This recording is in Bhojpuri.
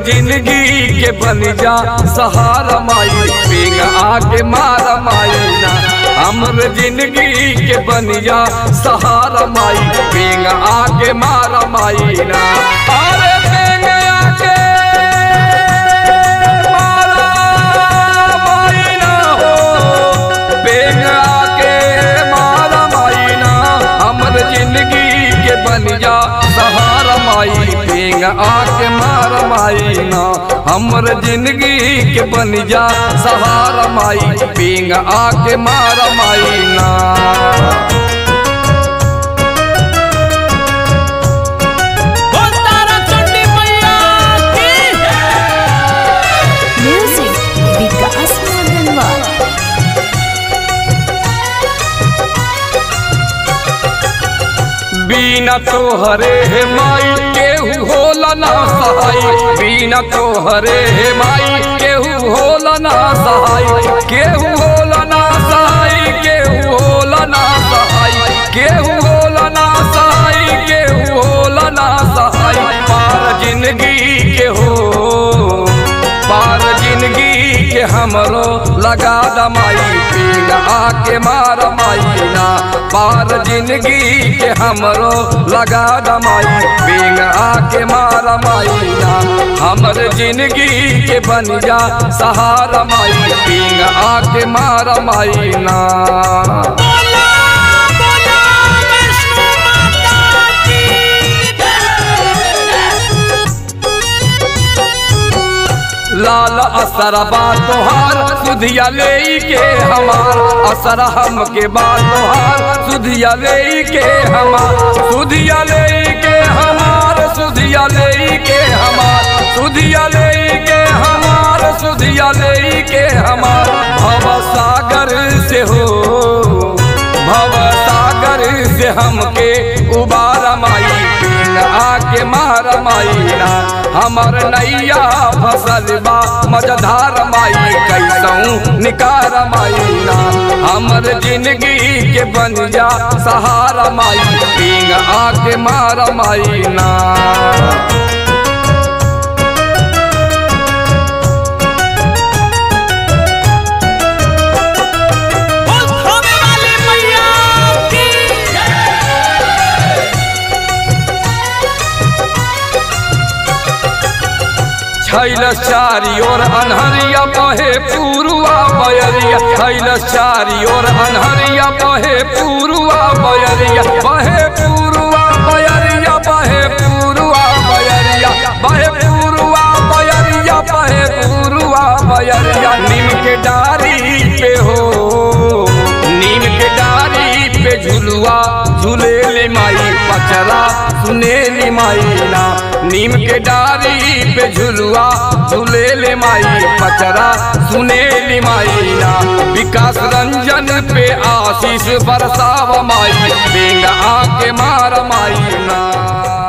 जिंदगी के बन जा सहारा माई, पिंग आके मारा माई ना। हमर जिंदगी के बन जा सहारा माई, पिंग आके मारा माई ना। अरे पिंग आके मारा माई ना हो, पिंग आके मारा माई ना। हमर जिंदगी के बन जा सहारा माई, पिंग आके मारा माई ना। हमर जिंदगी के बन जा सहारा माई, पिंग आके मारा माई ना। बिना तोहरे हे माई केहू होला ना सहाय, बिना तोहरे हे माई केहू होला ना सहाय, केहू होला ना सहाय, केहू होला ना सहाय, केहू होला ना सहाय, केहू होला ना सहाय। पार जिंदगी के हो, पार जिंदगी के हमरो लगा दमाई, पिंग आके मारा माई ना। पार जिंदगी के हमरो लगा दमाई, पिंग आके मारा माई ना। हमर जिंदगी के बन जा सहारा माई, पिंग आके मारा माई ना। लाल असरा बात तोहार सुधिया ले के हमार, असरा हम के बात तोहार सुधिया ले के हमार, सुधिया ले के हमार, सुधिया ले के हमार, सुधिया ले के हमार, सुधिया ले के हमार। भव सागर से हो, भव सागर से हमके उबारा माई, पिंग आके मारा माई ना। हमर नैया फसल बा मजधार माई, कैसहूँ निकार माई ना। हमर जिंदगी के बन जा सहारा माई, पिंग आके मारा माई ना। छैलस चारी ओर अनहरिया बहे पूर्वा बयरिया, छैलस चारी ओर अनहरिया बहे पूर्वा बयरिया, बहे पूर्वा बयरिया, बहे पूर्वा बयरिया, बहे पूर्वा बयरिया, बहे पूर्वा बयरिया। नीम के डारी पे हो, नीम के डारी पे झुलुआ झूले ले माई, पचरा सुने ले माई ना। नीम के डारी पे झुलुआ झूले ले माई, पचरा सुने ले माई ना। विकास रंजन पे आशीष बरसाव माई, पिंग आके मारा माई ना।